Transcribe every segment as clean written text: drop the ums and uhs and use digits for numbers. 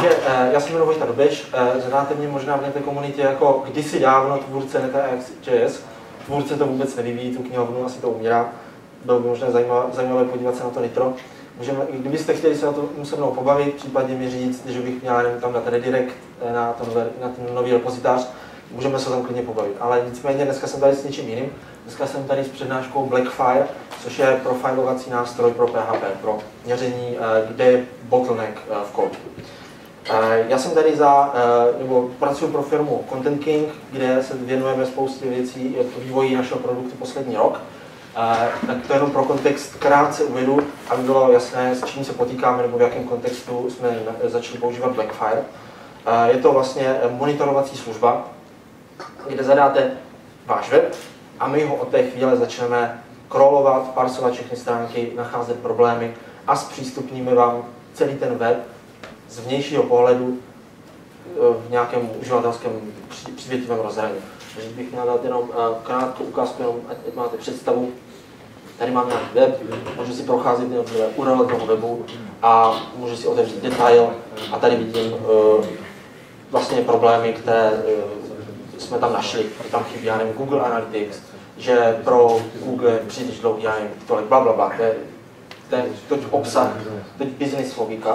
Takže já se jmenuji Vojta Dobeš, znáte mě možná v té komunitě jako kdysi dávno tvůrce Neta.js. Tvůrce to vůbec nevyvíjí, tu knihovnu asi to umírá. Bylo by možná zajímavé podívat se na to Nitro. Kdybyste chtěli se na to se mnou pobavit, případně mi říct, že bych měl jenom tam dát redirect na ten nový repozitář, můžeme se tam klidně pobavit. Ale nicméně dneska jsem tady s něčím jiným. Dneska jsem tady s přednáškou Blackfire, což je profilovací nástroj pro PHP, pro měření, kde je bottleneck v kódu. Já jsem tady pracuji pro firmu Content King, kde se věnujeme spoustě věcí vývoji našeho produktu poslední rok. Tak to jenom pro kontext krátce uvedu, aby bylo jasné, s čím se potýkáme nebo v jakém kontextu jsme začali používat Blackfire. Je to vlastně monitorovací služba, kde zadáte váš web a my ho od té chvíle začneme crawlovat, parsovat všechny stránky, nacházet problémy a zpřístupníme vám celý ten web z vnějšího pohledu v nějakém uživatelském přívětivém rozhraní. Takže bych měl dát jenom krátkou ukázku, jenom ať máte představu. Tady mám nějaký web, můžu si procházet jednotlivé URL toho webu a můžu si otevřít detail a tady vidím vlastně problémy, které jsme tam našli. Tam chybí, já nevím, Google Analytics, že pro Google příliš dlouhý, já nevím, tolik blablabla. To je obsah, to je business logika.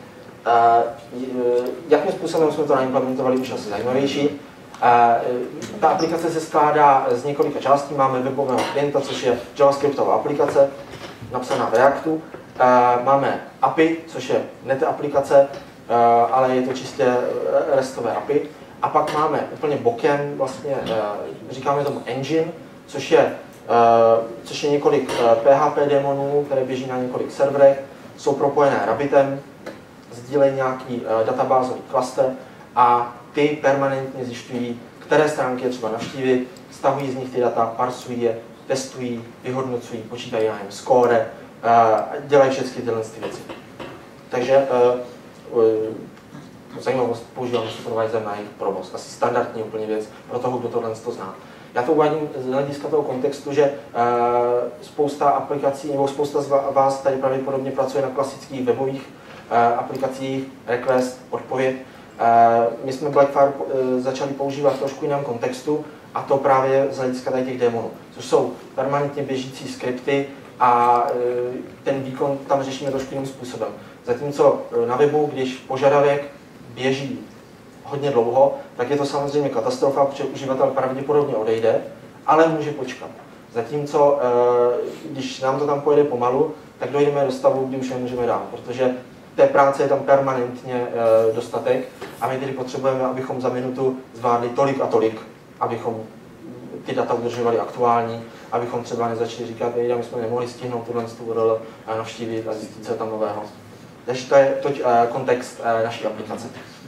Jakým způsobem jsme to naimplementovali, už asi zajímavější. Ta aplikace se skládá z několika částí. Máme webového klienta, což je javascriptová aplikace, napsaná v Reactu. Máme API, což je net aplikace, ale je to čistě RESTové API. A pak máme úplně bokem, vlastně, říkáme tomu engine, což je několik PHP démonů, které běží na několik serverech, jsou propojené Rabbitem, sdílejí nějaký databázový klaster a ty permanentně zjišťují, které stránky je třeba navštívit, stahují z nich ty data, parsují je, testují, vyhodnocují, počítají na score, dělají všechny tyhle věci. Takže zajímavost, používám supervisor na jejich provoz. Asi standardní úplně věc pro toho, kdo tohle zná. Já to uvádím z hlediska toho kontextu, že spousta aplikací, nebo spousta z vás tady pravděpodobně pracuje na klasických webových aplikacích, request, odpověď. My jsme Blackfire začali používat v trošku jiném kontextu, a to právě z hlediska tady těch démonů, což jsou permanentně běžící skripty a ten výkon tam řešíme trošku jiným způsobem. Zatímco na webu, když požadavek běží hodně dlouho, tak je to samozřejmě katastrofa, protože uživatel pravděpodobně odejde, ale může počkat. Zatímco, když nám to tam pojede pomalu, tak dojdeme do stavu, kdy už nemůžeme dál, protože té práce je tam permanentně dostatek a my tedy potřebujeme, abychom za minutu zvládli tolik a tolik, abychom ty data udržovali aktuální, abychom třeba nezačali říkat, my jsme nemohli stihnout tuhle URL navštívit a zjistit, co je tam nového. Takže to je kontext naší aplikace.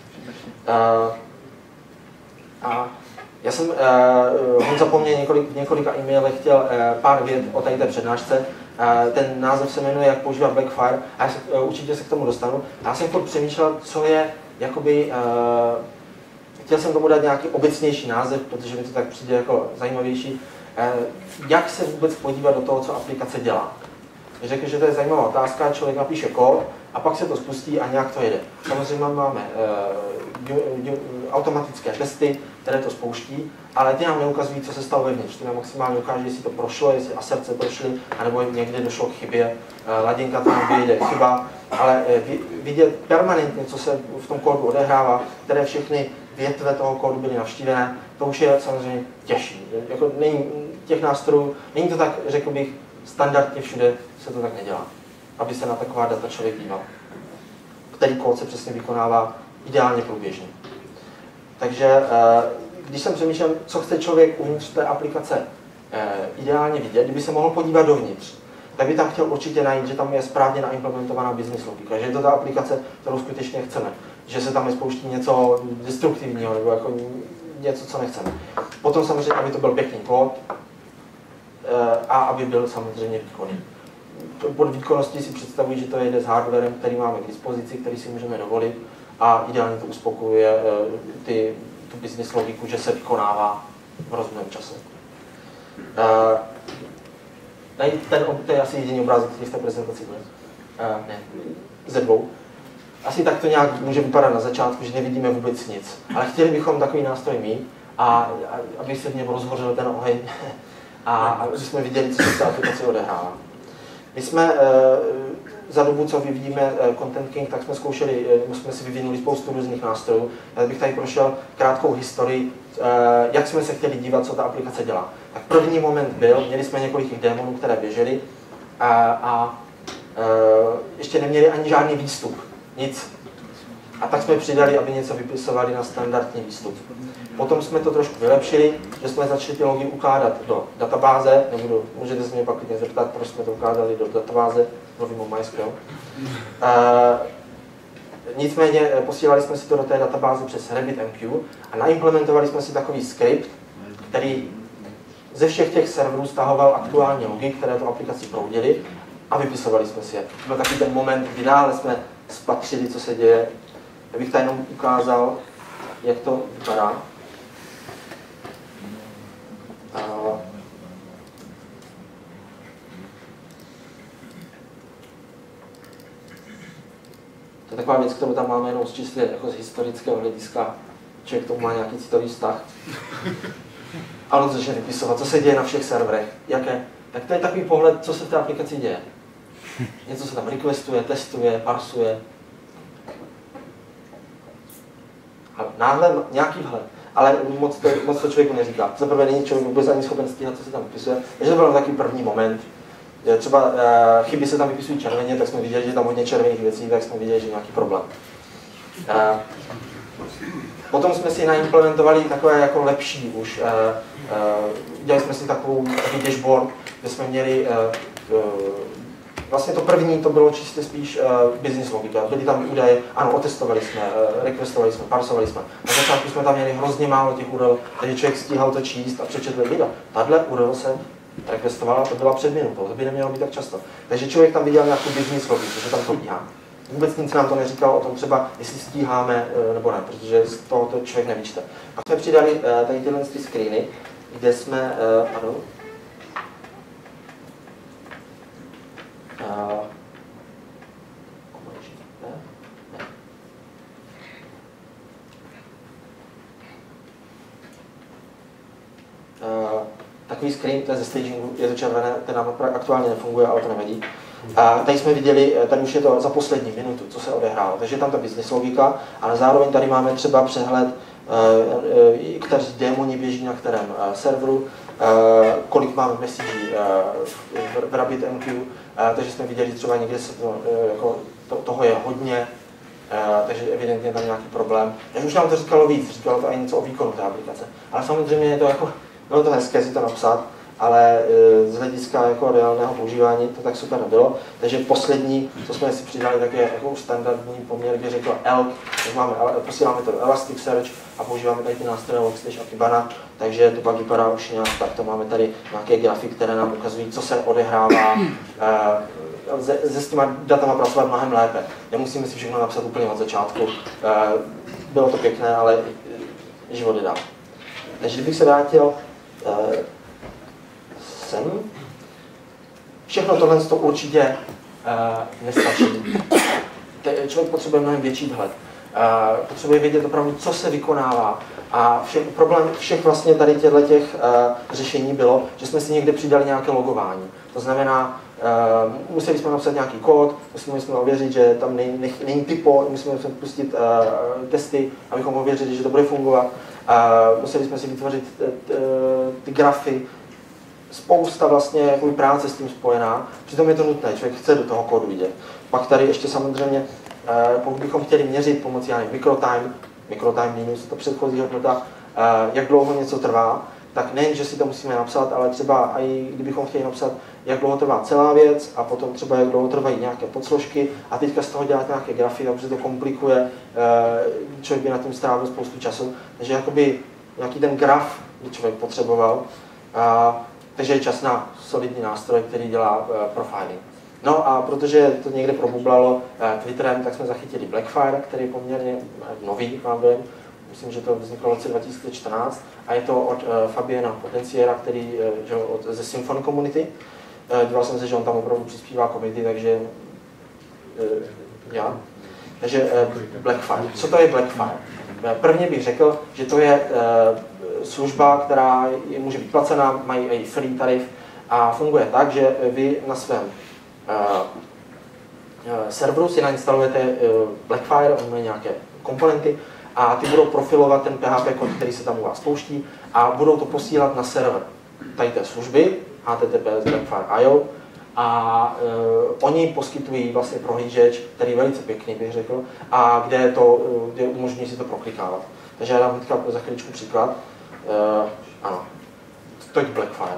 A já jsem Honza po mně v několika e-mailech chtěl pár vět o tady té přednášce. Ten název se jmenuje Jak používat Blackfire a určitě se k tomu dostanu. Já jsem furt přemýšlel, co je, jakoby, chtěl jsem tomu dát nějaký obecnější název, protože mi to tak přijde jako zajímavější. Jak se vůbec podívat do toho, co aplikace dělá? Řekl, že to je zajímavá otázka, člověk napíše kód a pak se to spustí a nějak to jede. Samozřejmě máme automatické testy, které to spouští, ale ty nám neukazují, co se stalo vevnitř. Ty nám maximálně ukáže, jestli to prošlo, jestli aserce prošly, anebo někde došlo k chybě, ladinka tam vyjde chyba, ale vidět permanentně, co se v tom kódu odehrává, které všechny větve toho kódu byly navštívené, to už je samozřejmě těžší. Jako těch nástrojů, není to tak, řekl bych, standardně všude se to tak nedělá, aby se na taková data člověk díval. Který kód se přesně vykonává ideálně průběžně. Takže když jsem přemýšlel, co chce člověk uvnitř té aplikace ideálně vidět, kdyby se mohl podívat dovnitř, tak by tam chtěl určitě najít, že tam je správně naimplementovaná business logika, že je to ta aplikace, kterou skutečně chceme, že se tam nespouští něco destruktivního nebo jako něco, co nechceme. Potom samozřejmě, aby to byl pěkný kód a aby byl samozřejmě výkonný. Pod výkonností si představuji, že to jde s hardwarem, který máme k dispozici, který si můžeme dovolit a ideálně to uspokojuje tu business logiku, že se vykonává v rozumném čase. To je asi jediný obrázek, který v té prezentaci bude. Ne, ze dvou. asi tak to nějak může vypadat na začátku, že nevidíme vůbec nic. Ale chtěli bychom takový nástroj mít, a aby se v něm rozhořel ten oheň a aby jsme viděli, co se v té aplikaci odehrává. My jsme za dobu, co vyvíjíme Content King, tak jsme zkoušeli, jsme si vyvinuli spoustu různých nástrojů. Já bych tady prošel krátkou historii, jak jsme se chtěli dívat, co ta aplikace dělá. Tak první moment byl, měli jsme několik démonů, které běžely a ještě neměli ani žádný výstup, nic. A tak jsme přidali, aby něco vypisovali na standardní výstup. Potom jsme to trošku vylepšili, že jsme začali ty logy ukládat do databáze, můžete se mě pak klidně zeptat, proč jsme to ukládali do databáze, mluvím o MySQL. Nicméně posílali jsme si to do té databáze přes RabbitMQ a naimplementovali jsme si takový skript, který ze všech těch serverů stahoval aktuální logy, které tu aplikaci proudily a vypisovali jsme si je. Byl takový ten moment, kdy dále jsme spatřili, co se děje. Já bych tady jenom ukázal, jak to vypadá. To je taková věc, kterou tam máme jenom z čistě jako z historického hlediska. Člověk k tomu má nějaký citový vztah. A on začne vypisovat, co se děje na všech serverech. Tak to je takový pohled, co se v té aplikaci děje. Něco se tam requestuje, testuje, parsuje. Náhle nějaký vhled, ale moc to člověku neříká. Za prvé není člověk vůbec ani schopen stíhat, co se tam vypisuje. Takže to byl takový první moment. Třeba chyby se tam vypisují červeně, tak jsme viděli, že tam hodně červených věcí, tak jsme viděli, že je nějaký problém. Potom jsme si naimplementovali takové jako lepší už. Dělali jsme si takovou dashboard, kde jsme měli vlastně to první, to bylo čistě spíš business logika. Byly tam údaje, ano, otestovali jsme, requestovali jsme, parsovali jsme. Na začátku jsme tam měli hrozně málo těch URL, takže člověk stíhal to číst a přečetl video. Tahle URL se requestovala, to byla před minutou, to by nemělo být tak často. Takže člověk tam viděl nějakou business logiku, že tam probíhá. Vůbec nic nám to neříkalo o tom třeba, jestli stíháme nebo ne, protože z toho to člověk nevyčte. A jsme přidali tady tyhle screeny, kde jsme, takový screen, to je ze stagingu, je to červené, ten nám aktuálně nefunguje, ale to nevadí. A tady jsme viděli, tady už je to za poslední minutu, co se odehrálo, takže je tam ta business logika, ale zároveň tady máme třeba přehled, kteří démoni běží na kterém serveru, kolik máme messagí v RabbitMQ, takže jsme viděli, že třeba někde se toho je hodně, takže evidentně je tam nějaký problém. Takže už nám to říkalo víc, říkalo to i něco o výkonu té aplikace. Ale samozřejmě je to jako, bylo to hezké si to napsat, ale z hlediska jako reálného používání to tak super nebylo. Takže poslední, co jsme si přidali, tak je jako už standardní poměr, kde řekl ELK, tak posíláme to do Elasticsearch a používáme tady ty nástroje Logstash a Kibana, takže to pak vypadá už nějak tak, to máme tady nějaké grafy, které nám ukazují, co se odehrává. S těma datama pracovat mnohem lépe. Nemusíme si všechno napsat úplně od začátku. Bylo to pěkné, ale život je dál. Takže kdybych se vrátil sem, všechno tohle to určitě nestačí. Člověk potřebuje mnohem větší vhled. Potřebuje vědět opravdu, co se vykonává. A problém všech vlastně tady těch řešení bylo, že jsme si někde přidali nějaké logování. To znamená, museli jsme napsat nějaký kód, museli jsme ověřit, že tam není typo, museli jsme pustit testy, abychom ověřili, že to bude fungovat. Museli jsme si vytvořit ty grafy, spousta vlastně práce s tím spojená, přitom je to nutné, člověk chce do toho kódu vidět. Pak tady ještě samozřejmě, pokud bychom chtěli měřit pomocí microtime minus to předchozí hodnota, jak dlouho něco trvá, tak nejen, že si to musíme napsat, ale třeba i kdybychom chtěli napsat, jak dlouho trvá celá věc a potom třeba jak dlouho trvají nějaké podsložky a teďka z toho dělat nějaké grafy, takže to komplikuje, člověk by na tím strávil spoustu času. Takže jakoby nějaký ten graf by člověk potřeboval, takže je čas na solidní nástroj, který dělá profiling. No a protože to někde probublalo Twitterem, tak jsme zachytili Blackfire, který je poměrně nový, mám dojem. Myslím, že to vzniklo v roce 2014 a je to od Fabiana Potenciera, který ze Symfony Community. Díval jsem se, že on tam opravdu přispívá community, takže já. Takže Blackfire. Co to je Blackfire? Prvně bych řekl, že to je služba, která může být placená, mají i free tarif a funguje tak, že vy na svém serveru si nainstalujete Blackfire, on má nějaké komponenty a ty budou profilovat ten PHP kód, který se tam u vás pouští a budou to posílat na server tady té služby https Blackfire.io a oni poskytují vlastně prohlížeč, který je velice pěkný, bych řekl, a kde umožňují si to proklikávat. Takže já dám teďka za chvíličku příklad. Ano, toť Blackfire.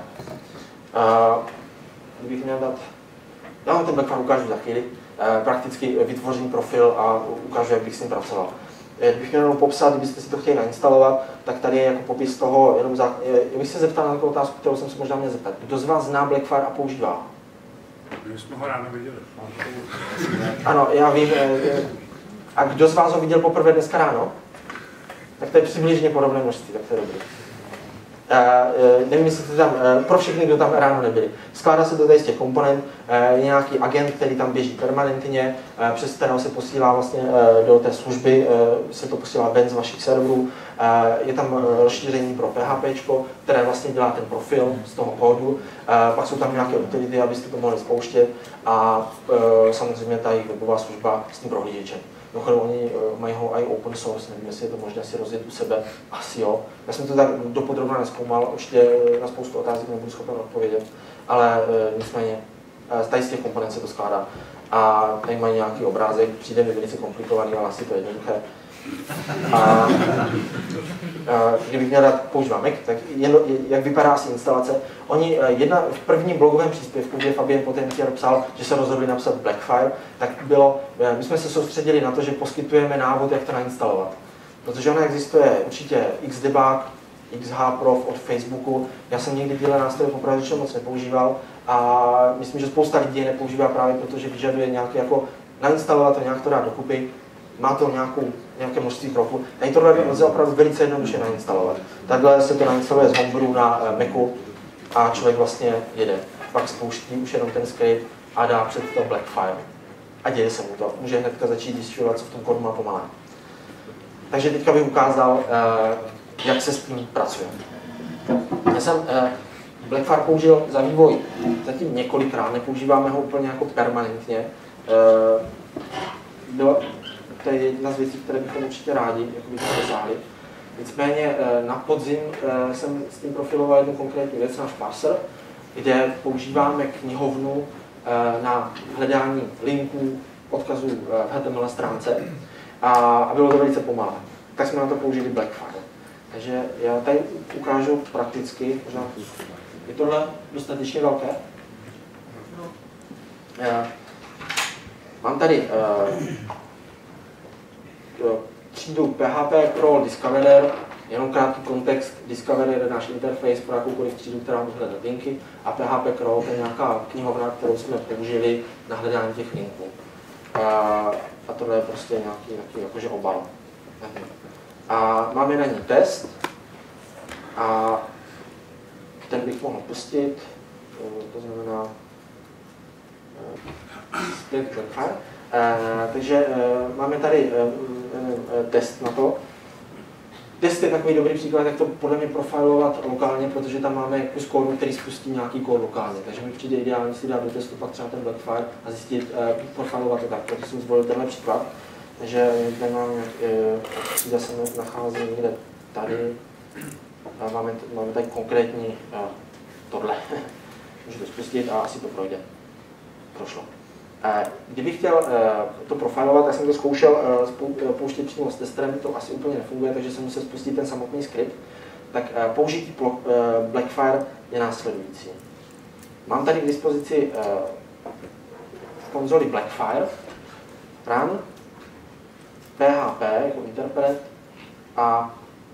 Kdybych měl dát... Já vám ten Blackfire ukážu za chvíli. Prakticky vytvořím profil a ukážu, jak bych s ním pracoval. Kdybych měl jenom popsat, kdybyste si to chtěli nainstalovat, tak tady je jako popis toho, jenom já bych se zeptal na takovou otázku, kterou jsem se možná měl zeptat. Kdo z vás zná Blackfire a používá? My jsme ho ráno viděli. Ano, já vím. A kdo z vás ho viděl poprvé dneska ráno? Tak to je přibližně podobné množství, tak to je dobrý. Nevím, jestli to tam, pro všechny, kdo tam ráno nebyli. Skládá se to tady z těch komponent, je nějaký agent, který tam běží permanentně, přes kterého se posílá vlastně do té služby, se to posílá ven z vašich serverů. Je tam rozšíření pro PHP, které vlastně dělá ten profil z toho kódu. Pak jsou tam nějaké utility, abyste to mohli spouštět a samozřejmě ta jejich webová služba s tím prohlížečem. Mimochodem, oni mají ho i open source, nevím, jestli je to možné si rozjet u sebe, asi jo. Já jsem to tak dopodrobna nezkoumal, určitě na spoustu otázek nebudu schopen odpovědět, ale nicméně tady z těch komponent se to skládá. A tady mají nějaký obrázek, přijde mi velice komplikovaný, ale asi to je jednoduché. A kdybych měl dát používám Mac, tak jak vypadá asi instalace. Oni v prvním blogovém příspěvku, kde Fabien Potentier psal, že se rozhodli napsat Blackfire, tak bylo, my jsme se soustředili na to, že poskytujeme návod, jak to nainstalovat. Protože ona existuje určitě Xdebug, XHprof od Facebooku. Já jsem někdy tyhle nástroje popravdě moc nepoužíval a myslím, že spousta lidí je nepoužívá právě proto, že vyžaduje nějaké jako nainstalovat to, nějak to dát dokupy. Má to nějaké množství kroků. Tady tohle lze opravdu velice jednoduše nainstalovat. Takhle se to nainstaluje z Homebrew na Macu a člověk vlastně jede. Pak spouští už jenom ten script a dá před to Blackfire. A děje se mu to. Může hnedka začít zjišťovat, co v tom kódu má pomalé. Takže teďka bych ukázal, jak se s tím pracuje. Já jsem Blackfire použil za vývoj zatím několikrát, nepoužíváme ho úplně jako permanentně. To je jedna z věcí, které bychom určitě rádi dosáhli. Nicméně na podzim jsem s tím profiloval jednu konkrétní věc, náš parser, kde používáme knihovnu na hledání linků, odkazů v HTML stránce a bylo to velice pomalé. Tak jsme na to použili Blackfire. Takže já tady ukážu prakticky, možná je tohle dostatečně velké. Mám tady třídu PHP Crawl Discoverer, jenom krátký kontext, Discoverer je náš interface pro jakoukoliv třídu, která může hledat linky, a PHP Crawl je nějaká knihovna, kterou jsme použili na hledání těch linků. A tohle je prostě nějaký jakože obal. A máme na ní test a ten bych mohl pustit, to znamená Blackfire. Takže máme tady test na to. Test je takový dobrý příklad, jak to podle mě profilovat lokálně, protože tam máme kus kódu, který spustí nějaký kód lokálně. Takže mi přijde ideální si dát do testu pak třeba ten Blackfire a zjistit, profilovat to tak. Proto jsem zvolil tenhle příklad. Takže tady máme, kde se nachází někde tady. Máme tady konkrétní tohle. Můžu to spustit a asi to projde. Prošlo. Kdybych chtěl to profilovat, tak jsem to zkoušel pouštět přímo s testerem, to asi úplně nefunguje, takže jsem musel spustit ten samotný skript. Tak použití Blackfire je následující. Mám tady k dispozici v konzoli Blackfire, run, PHP jako interpret a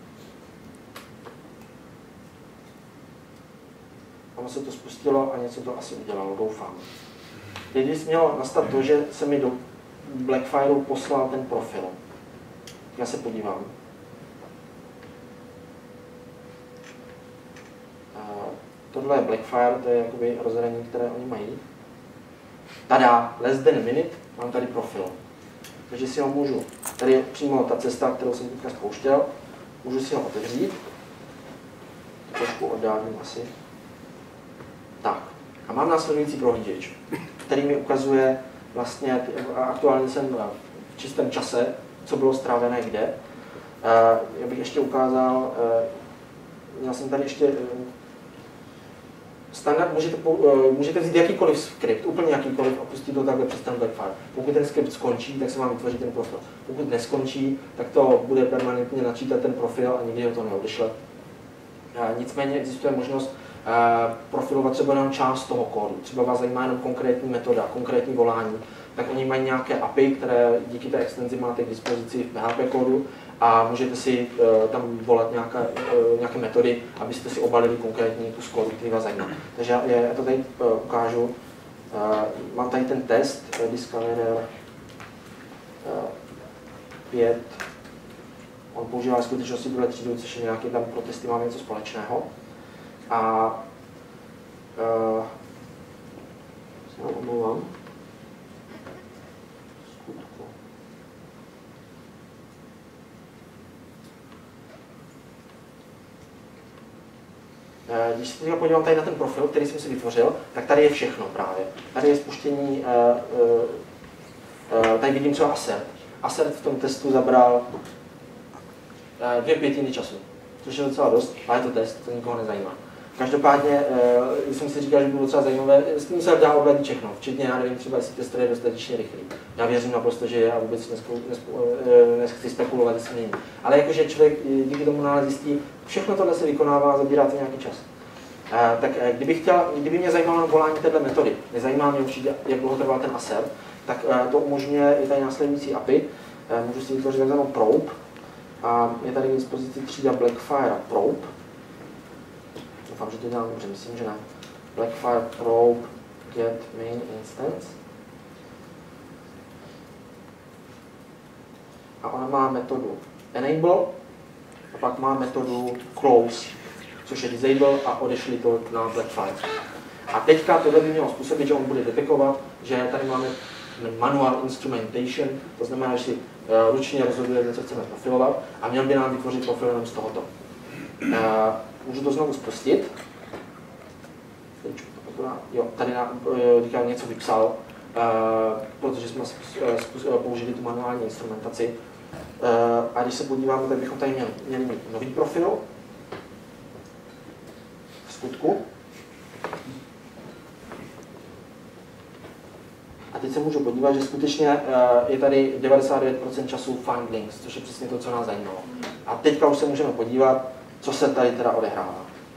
tam se to spustilo a něco to asi udělalo, doufám. Teď mělo nastat to, že se mi do Blackfireu poslal ten profil. Já se podívám. Tohle je Blackfire, to je jakoby rozhraní, které oni mají. Tada, less than a minute, mám tady profil. Takže si ho můžu, tady je přímo ta cesta, kterou jsem teďka spouštěl, můžu si ho otevřít. Trošku oddálím asi. Tak. A mám následující prohlížeč, který mi ukazuje vlastně, aktuálně jsem v čistém čase, co bylo strávené kde. Já bych ještě ukázal, já jsem tady ještě standard, můžete vzít jakýkoliv skript, úplně jakýkoliv a pustit to takhle přes ten Blackfire. Pokud ten skript skončí, tak se vám vytvoří ten profil. Pokud neskončí, tak to bude permanentně načítat ten profil a nikdy ho to neodešle. Nicméně existuje možnost profilovat třeba jenom část toho kódu. Třeba vás zajímá jenom konkrétní metoda, konkrétní volání, tak oni mají nějaké API, které díky té extenzi máte k dispozici v PHP kódu a můžete si tam volat nějaké metody, abyste si obalili konkrétní kus kódu, který vás zajímá. Takže já to tady ukážu. Mám tady ten test Discoverer 5. On používá v skutečnosti tuhle třídu, což je nějaký tam pro testy, máme něco společného. A se omlouvám. Skutku. Když se teďka podívám tady na ten profil, který jsem si vytvořil, tak tady je všechno právě. Tady je spuštění, tady vidím třeba assert. Assert v tom testu zabral 2/5 času, což je docela dost, ale je to test, to nikoho nezajímá. Každopádně jsem si říkal, že by bylo docela zajímavé, s tím se dá odladit všechno, včetně, já nevím, třeba jestli tester je dostatečně rychlý. Já věřím naprosto, že je a vůbec nechci spekulovat, jestli není. Ale jakože člověk díky tomu nále zjistí, všechno tohle se vykonává a zabírá to nějaký čas. Tak kdyby mě zajímalo volání této metody, nezajímá mě určitě, jak dlouho trval ten assert, tak to umožňuje i tady následující API. Můžu si vytvořit takzvanou probe. A je tady k dispozici třída Blackfire probe. Doufám, že to dělám dobře, myslím, že ne. Blackfire probe get main instance. A ona má metodu enable a pak má metodu close, což je disable a odešli to na Blackfire. A teďka tohle by mělo způsobit, že on bude detekovat, že tady máme manual instrumentation, to znamená, že si ručně rozhodujeme, co chceme profilovat a měl by nám vytvořit profil jenom z tohoto. Můžu to znovu spustit. Jo, tady teďka něco vypsal, protože jsme použili tu manuální instrumentaci. A když se podíváme, tak bychom tady měli mít nový profil v skutku. A teď se můžu podívat, že skutečně je tady 99% času find links, což je přesně to, co nás zajímalo. A teďka už se můžeme podívat, co se tady teda odehrává.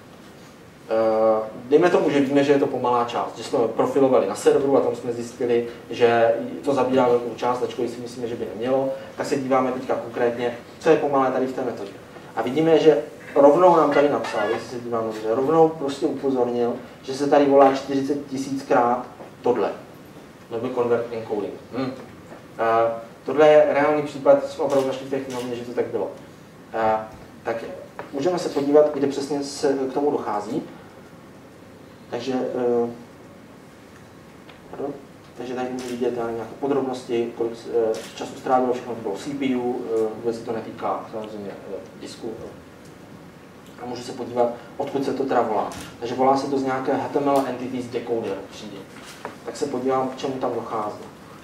Dejme tomu, že víme, že je to pomalá část, že jsme profilovali na serveru a tam jsme zjistili, že to zabírá velkou část, ačkoliv si myslíme, že by nemělo, tak se díváme teďka konkrétně, co je pomalé tady v té metodě. A vidíme, že rovnou nám tady napsal, jestli se díváme, že rovnou prostě upozornil, že se tady volá 40 000krát tohle. Nebo convert encoding. Tohle je reálný případ, jsme opravdu našli v té knihovně, že to tak bylo. Tak můžeme se podívat, kde přesně se k tomu dochází. Takže tady můžu vidět nějaké podrobnosti, kolik času strávilo, všechno bylo CPU, vůbec se to netýká samozřejmě disku. A můžu se podívat, odkud se to teda volá. Takže volá se to z nějaké HTML Entities Decoder třídy. Tak se podívám, k čemu tam dochází.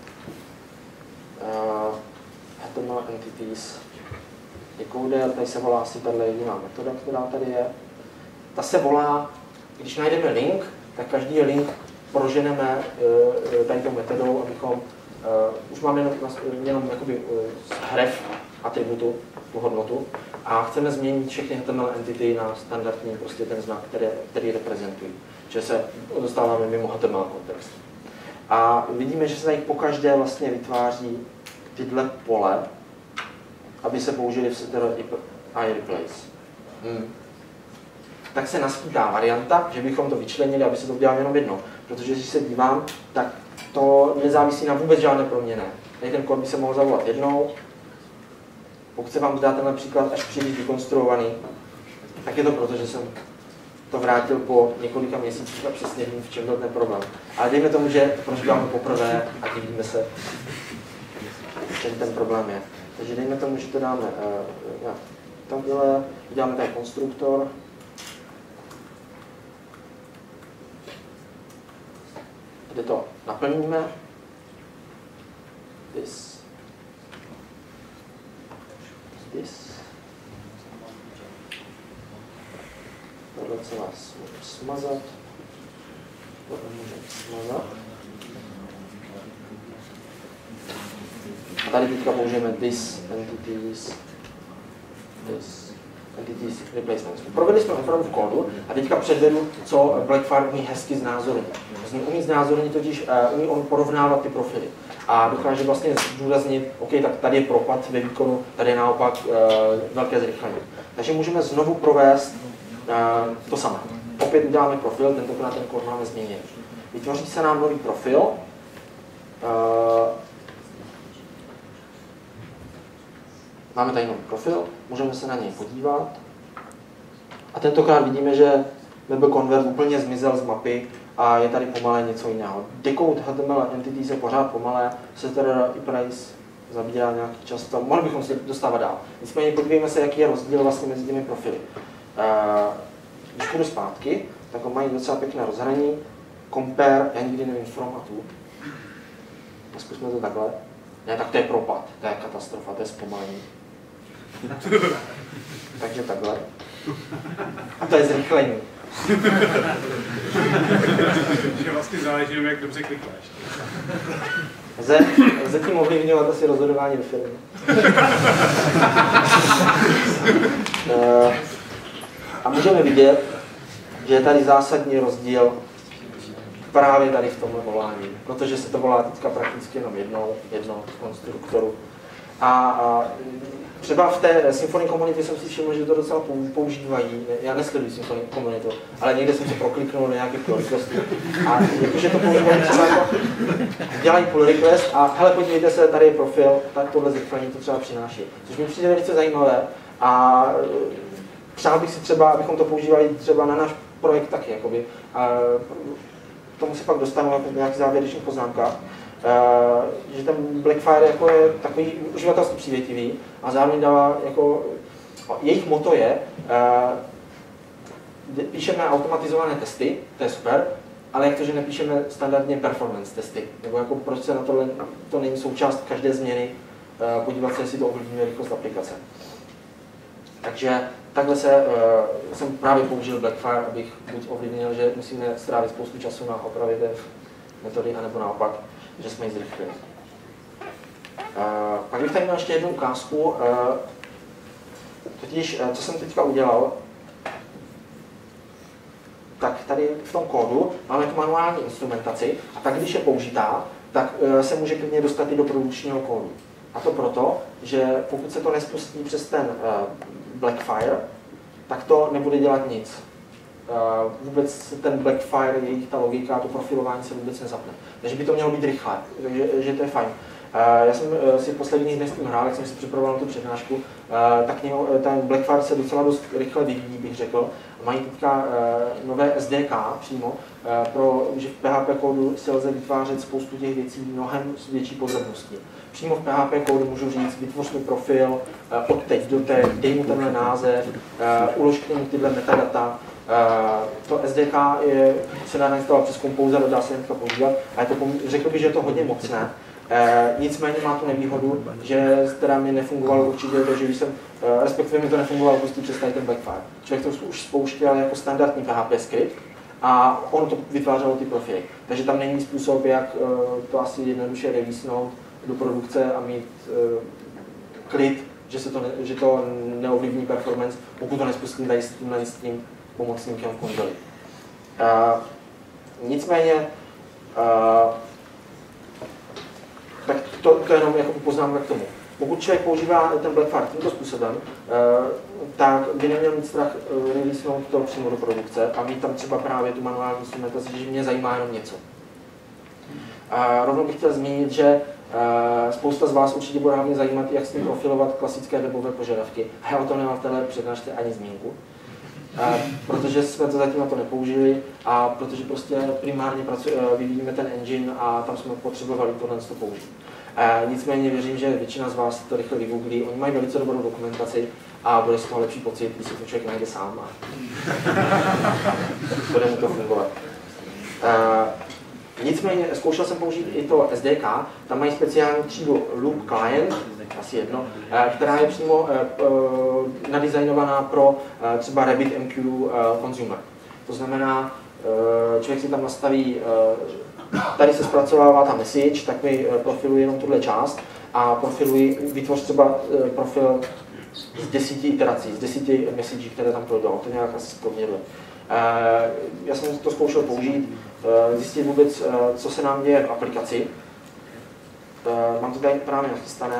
HTML Entities Decoder, tady se volá asi tato jediná metoda, která tady je. Ta se volá, když najdeme link, tak každý link proženeme tady tou metodou, abychom, už máme jenom jakoby href atributu, tu hodnotu, a chceme změnit všechny HTML entity na standardní prostě ten znak, který reprezentují. Že se dostáváme mimo HTML kontext. A vidíme, že se tady pokaždé vlastně vytváří tyhle pole, aby se použili v setter i replace. Tak se naskýtá varianta, že bychom to vyčlenili, aby se to udělalo jenom jedno. Protože když se dívám, tak to nezávisí na vůbec žádné proměně. Tady ten kód by se mohl zavolat jednou. Pokud se vám zdá tenhle příklad až příliš vykonstruovaný, tak je to proto, že jsem to vrátil po několika měsících a přesně vím, v čem byl ten problém. Ale dejme tomu, že to prožíváme poprvé a divíme se. ten problém je. Takže dejme tomu, že to dáme takhle, uděláme tady konstruktor. Kde to naplníme. This. Tohle se vás můžeme smazat. Tohle můžeme smazat. A tady teďka použijeme this entities replacements. Provedli jsme opravdu v kódu a teďka předvedu, co Blackfire umí hezky znázornit. Umí znázornit totiž, umí on porovnávat ty profily. A dokáže vlastně zdůraznit, OK, tak tady je propad ve výkonu, tady je naopak velké zrychlení. Takže můžeme znovu provést to samé. Opět uděláme profil, tentokrát ten kód máme změnit. Vytvoří se nám nový profil. Máme tady nový profil, můžeme se na něj podívat. A tentokrát vidíme, že web convert úplně zmizel z mapy a je tady pomalé něco jiného. Decode HTML entities je pořád pomalé, setter i price zabírá nějaký čas, mohli bychom se dostávat dál. Nicméně podívejme se, jaký je rozdíl vlastně mezi těmi profily. Když půjdu zpátky, tak mají docela pěkné rozhraní. Compare, já nikdy nevím formatu. Zkusme to takhle. Ne, tak to je propad, to je katastrofa, to je zpomalení. Takže takhle. A to je zrychlení. Že vlastně záleží, jak dobře klikneš. Lze tím ovlivňovat asi rozhodování ve firmě. A můžeme vidět, že je tady zásadní rozdíl právě tady v tomhle volání, protože se to volá teďka prakticky jenom jedno konstruktoru. A třeba v té Symfony komunitě jsem si všiml, že to docela používají. Já nesleduji Symfony komunitu, ale někde jsem se prokliknul na nějaký pull requestů. A jakože to používají třeba jako, dělají pull request a hele, podívejte se, tady je profil, tak tohle zrychlení to třeba přináší. Což mi přijde velice zajímavé a přál bych si třeba, abychom to používali třeba na náš projekt taky, jakoby. K tomu se pak dostanu jako nějaký závěrečný poznámka. Že ten Blackfire jako je takový uživatelsky přívětivý a zároveň dává jako, jejich motto je, píšeme automatizované testy, to je super, ale jak to, že nepíšeme standardně performance testy, nebo jako proč se na tohle, to není součást každé změny, podívat se, jestli to ovlivňuje rychlost aplikace. Takže takhle jsem právě použil Blackfire, abych buď ovlivnil, že musíme strávit spoustu času na opravě té metody, anebo naopak, že jsme ji zrychlili. Pak bych tady měl ještě jednu ukázku, totiž, co jsem teďka udělal, tak tady v tom kódu máme tu manuální instrumentaci a tak, když je použitá, tak se může klidně dostat i do produkčního kódu. A to proto, že pokud se to nespustí přes ten Blackfire, tak to nebude dělat nic. Vůbec ten Blackfire, jejich ta logika, to profilování se vůbec nezapne. Takže by to mělo být rychle, takže to je fajn. Já jsem si v posledních dnech s tím hrál, jak jsem si připravoval na tu přednášku, tak ten Blackfire se docela dost rychle vyvíjí, bych řekl. Mají teďka nové SDK přímo, že v PHP kódu si lze vytvářet spoustu těch věcí mnohem s větší podrobností. Přímo v PHP kódu můžu říct, vytvoř mi profil, od teď do teď, dej mu tenhle název, ulož k němu tyhle metadata. To SDK se dá nainstalovat přes Composer, dá se hnedka podívat, a je to, řekl bych, že je to hodně mocné. Nicméně má tu nevýhodu, že teda mi nefungovalo určitě to, že když jsem, respektive mi to nefungovalo prostě přes tady ten Blackfire. Člověk to už spouštěl jako standardní PHP skript a on to vytvářelo ty profily. Takže tam není způsob, jak to asi jednoduše releasenout do produkce a mít klid, že to neovlivní performance, pokud to nespustím tady s tím pomocníkem v konzoli. Nicméně, tak to jenom jako poznámka k tomu. Pokud člověk používá ten Blackfire tímto způsobem, tak by neměl mít strach releasenout to přímo do produkce a mít tam třeba právě tu manuální instrumentaci, že mě zajímá jenom něco. Rovnou bych chtěl zmínit, že spousta z vás určitě bude hlavně zajímat, jak s tím profilovat klasické webové požadavky. A já o tom nemám v téhle přednášce ani zmínku. Protože jsme to zatím na to nepoužili a protože prostě primárně vyvíjíme ten engine a tam jsme potřebovali tohle použít. Nicméně věřím, že většina z vás to rychle vygooglí. Oni mají velice dobrou dokumentaci a bude z toho lepší pocit, když si to člověk najde sám. Bude mu to fungovat. Nicméně zkoušel jsem použít i to SDK, tam mají speciální třídu Loop Client, asi jedno, která je přímo nadizajnovaná pro třeba RabbitMQ Consumer. To znamená, člověk si tam nastaví, tady se zpracovává ta message, tak mi profiluje jenom tuhle část a vytvoř třeba profil z 10 iterací, z 10 messagí, které tam projdou, to nějak asi zpoměruje. Já jsem to zkoušel použít, zjistit vůbec, co se nám děje v aplikaci. Mám to tady právě nachystané.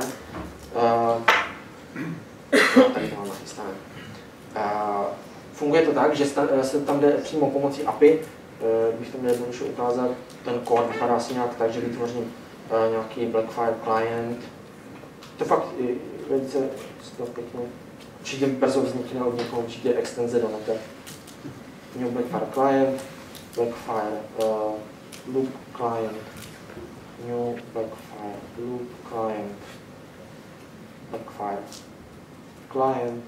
Tady to mám nachystané. Funguje to tak, že se tam jde přímo pomocí API. Kdybych to měl jednoduše ukázat, ten kód vypadá asi nějak tak, že vytvořím nějaký Blackfire client. To fakt velice pěkně. Určitě brzo vznikne od někoho, určitě extenze do nete. New Blackfire client, Blackfire loop client, new Blackfire loop client, Blackfire client,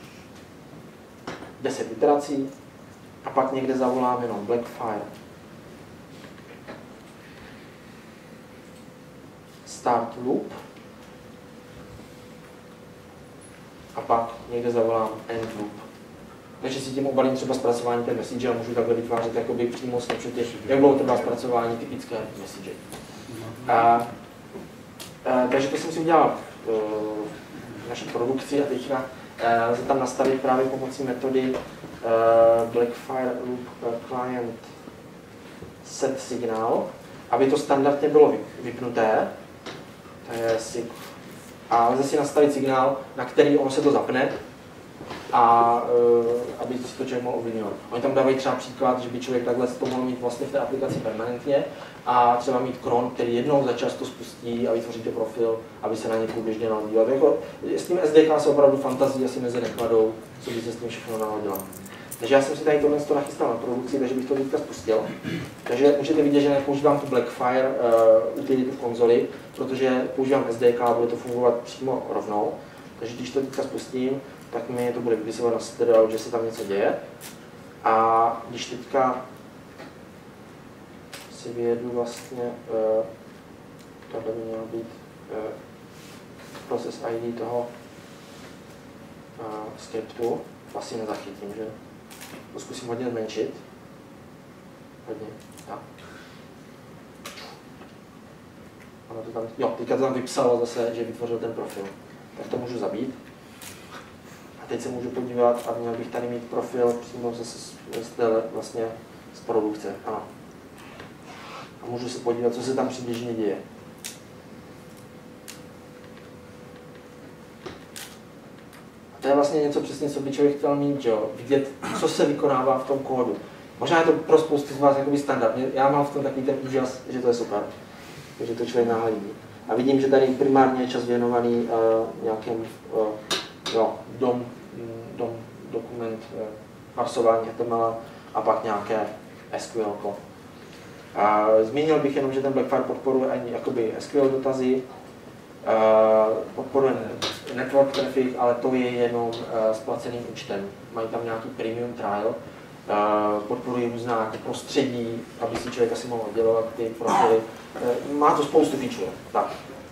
10 iterací a pak někde zavolám jenom Blackfire start loop a pak někde zavolám end loop. Takže si tím obalím třeba zpracování té message a můžu takhle vytvářet jakoby přímo snapshoty, jak bylo třeba zpracování typické message. Takže to jsem si udělal v naší produkci a teďka lze tam nastavit právě pomocí metody Blackfire Loop Client Set Signal, aby to standardně bylo vypnuté. To je SIG. A lze si nastavit signál, na který ono se to zapne, a aby si to člověk mohl ovlivňovat. Oni tam dávají třeba příklad, že by člověk takhle to mohl mít vlastně v té aplikaci permanentně a třeba mít cron, který jednou za čas to spustí a vytvoříte profil, aby se na něj průběžně dal dívat. Jako, s tím SDK se opravdu fantazii asi mezi nekladou, co by se s tím všechno nahodilo. Takže já jsem si tady tohle nachystal na produkci, takže bych to teďka spustil. Takže můžete vidět, že nepoužívám tu Blackfire utilitu v konzoli, protože používám SDK a bude to fungovat přímo rovnou. Takže když to teďka spustím, tak mi to bude vypisovat na stereo, že se tam něco děje. A když teďka si vyjedu vlastně, tohle by mělo být process ID toho skriptu, asi nezachytím, že? To zkusím hodně zmenšit. Hodně, tak. Ono to tam, jo, teďka to tam vypsalo zase, že vytvořil ten profil. Tak to můžu zabít. A teď se můžu podívat a měl bych tady mít profil přímo zase vlastně z produkce. Ano. A můžu se podívat, co se tam přibližně děje. A to je vlastně něco přesně, co by člověk chtěl mít, že jo? Vidět, co se vykonává v tom kódu. Možná je to pro spoustu z vás jakoby standard. Já mám v tom takový ten úžas, že to je super. Takže to člověk nahlédí. A vidím, že tady primárně je čas věnovaný nějakým dokument, parsování HTML a pak nějaké SQL. Zmínil bych jenom, že ten Blackfire podporuje ani jakoby SQL dotazy, podporuje network traffic, ale to je jenom s placeným účtem. Mají tam nějaký premium trial, podporují různá jako prostředí, aby si člověk asi mohl oddělovat ty profily. Má to spoustu feature. Tak.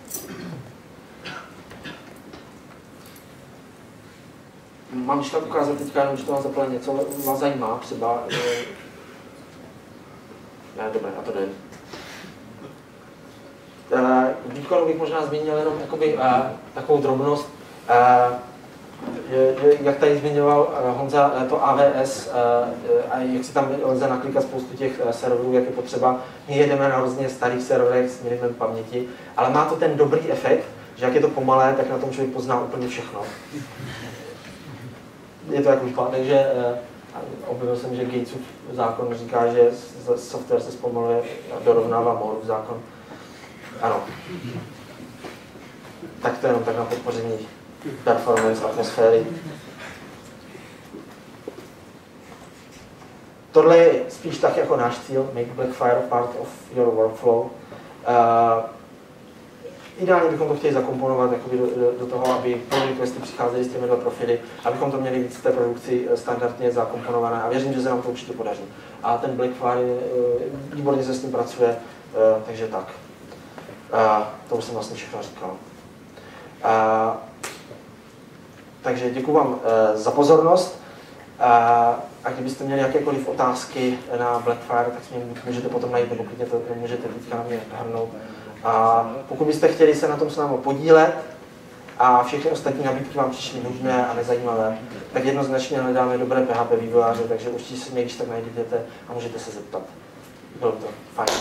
Mám když tak ukázat teďka jenom, že to vám zapale něco vás zajímá, třeba... Ne, dobré, a to jde. Výkonu bych možná zmínil jenom jakoby, takovou drobnost. Jak tady zmiňoval Honza, to AWS a jak si tam lze naklikat spoustu těch serverů, jak je potřeba. My jedeme na hrozně starých serverech s minimem paměti, ale má to ten dobrý efekt, že jak je to pomalé, tak na tom člověk pozná úplně všechno. Je to jako špatné, že objevil jsem, že Gatesův zákon říká, že software se zpomaluje a dorovnává Mooreův zákon. Ano. Tak to je jenom tak na podpoření performance atmosféry. Tohle je spíš tak jako náš cíl, make Blackfire part of your workflow. Ideálně bychom to chtěli zakomponovat do toho, aby pull requesty přicházely s těmi dva profily, abychom to měli víc v té produkci standardně zakomponované a věřím, že se nám to určitě podaří. A ten Blackfire, výborně se s tím pracuje, takže tak. To už jsem vlastně všechno říkal. Takže děkuji vám za pozornost. A kdybyste měli jakékoliv otázky na Blackfire, tak mě můžete potom najít, nebo klidně to můžete teďka na mě hrnout. A pokud byste chtěli se na tom s námi podílet a všechny ostatní nabídky vám přišly nudné a nezajímavé, tak jednoznačně hledáme dobré PHP vývojáře, takže určitě si mě když tak najdete a můžete se zeptat. Bylo to fajn.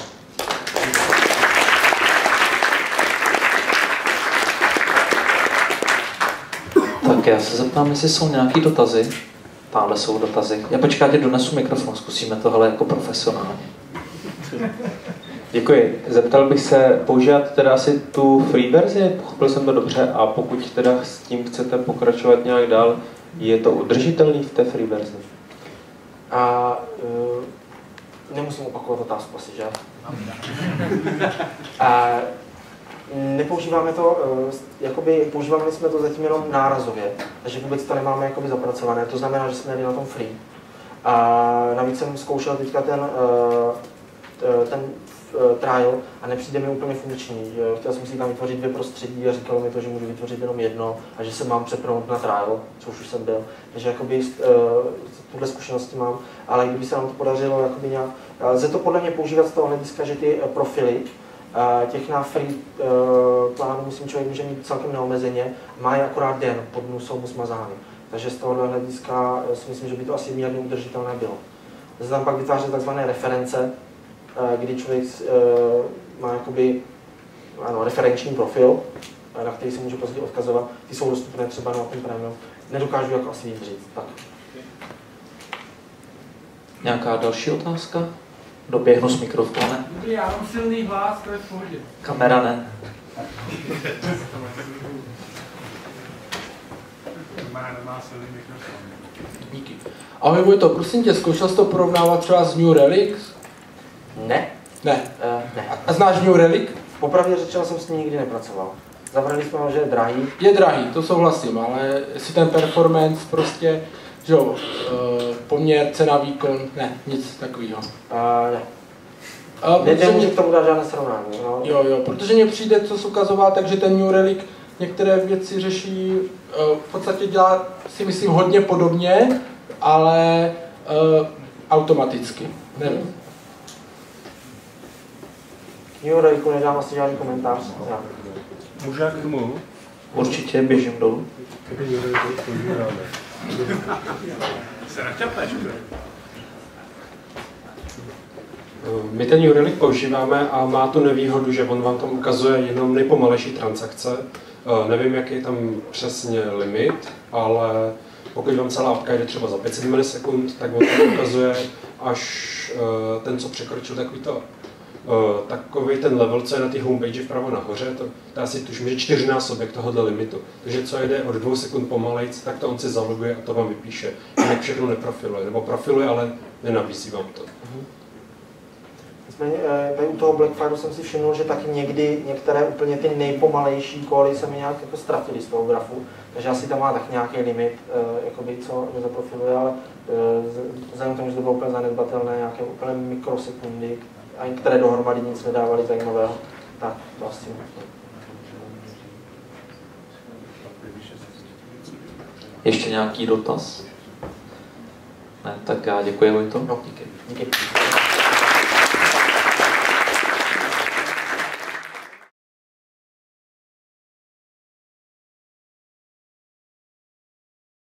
Tak já se zeptám, jestli jsou nějaké dotazy. Tamhle jsou dotazy. Já počkáte, donesu mikrofon, zkusíme tohle jako profesionálně. Děkuji. Zeptal bych se, používat teda asi tu free verzi, pochopil jsem to dobře, a pokud teda s tím chcete pokračovat nějak dál, je to udržitelný v té free verzi? Nemusím opakovat otázku asi, že? Nepoužíváme to, používali jsme to zatím jenom nárazově, takže vůbec to nemáme zapracované, to znamená, že jsme jeli na tom free. A navíc jsem zkoušel teďka ten trial a nepřijde mi úplně funkční. Chtěl jsem si tam vytvořit 2 prostředí a říkalo mi to, že můžu vytvořit jenom jedno a že se mám přepnout na trial, což už jsem byl. Takže tuhle zkušenosti mám, ale kdyby se nám to podařilo nějak, lze to podle mě používat z toho hlediska, že ty profily těch na free plánu, myslím, člověk může mít celkem neomezeně, má je akorát den, po dnu jsou mu smazány. Takže z tohohle hlediska si myslím, že by to asi mírně udržitelné bylo. Lze tam pak vytvářet takzvané reference, kdy člověk má referenční profil, na který se může později odkazovat. Ty jsou dostupné třeba na ten premium. Nedokážu jako asi víc říct. Tak. Nějaká další otázka? Doběhnu s mikrofonem. Já mám silný hlas, to je v pohodě. Kamera ne. Nemá silný mikrofon. Díky. Ahoj Vojto, prosím tě, zkoušel jsi to porovnávat třeba s New Relic? Ne. Ne. Ne. A znáš New Relic? Popravdě řečeno jsem s tím nikdy nepracoval. Zavrali jsme ho, že je drahý. Je drahý, to souhlasím, ale jestli ten performance prostě, že jo, poměr, cena, výkon, ne, nic takového. Ne. Nemůžu k tomu dát žádné srovnání. No. Jo, protože mně přijde, co jsi ukazoval, takže ten New Relic některé věci řeší, v podstatě dělá, si myslím, hodně podobně, ale automaticky. Nevím. New Relicu nedám asi žádný komentář. Ja. Můžu k tomu? Určitě běžím dolů. Se nechtěpeš, My ten New Relic používáme a má tu nevýhodu, že on vám tam ukazuje jenom nejpomalejší transakce. Nevím, jaký je tam přesně limit, ale pokud vám celá apka jde třeba za 500 milisekund, tak on tam ukazuje až ten, co překročil takový ten level, co je na té homepage vpravo nahoře, to je asi tuším, že 4násobek tohohle limitu. Takže co jde od 2 sekund pomalejc, tak to on si zaloguje a to vám vypíše. Jinak všechno neprofiluje, nebo profiluje, ale nenabízí vám to. Tady u toho Blackfire jsem si všiml, že taky některé úplně ty nejpomalejší koly se mi nějak ztratily z toho grafu, takže asi tam má tak nějaký limit, co nezaprofiluje, ale vzhledem k tomu, že to bylo úplně zanedbatelné, nějaké úplně mikrosekundy, a které dohromady nic nedávaly zajímavého, tak to asi Ještě nějaký dotaz? Ne, tak já děkuji, Vojto. No, díky.